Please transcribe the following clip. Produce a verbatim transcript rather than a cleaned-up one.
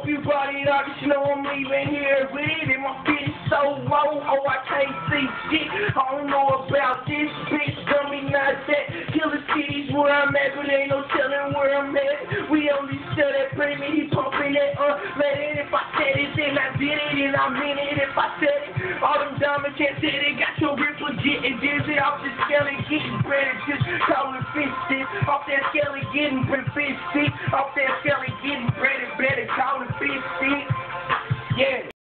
hope you brought it up, you know I'm leaving here with it, and my feet is so low, oh I can't see shit, I don't know about this bitch, dummy not that, killer cities where I'm at, but ain't no telling where I'm at, we only sell that premium, he pumping that unleaded, if I said it then I did it, and I mean it if I said it, all them diamonds can't say they got your wrist legit, and dizzy off the scale and getting bread, just call it fisted, off that scale and getting bread, fisted, off that scale and getting bread, and better call it fisted, yeah.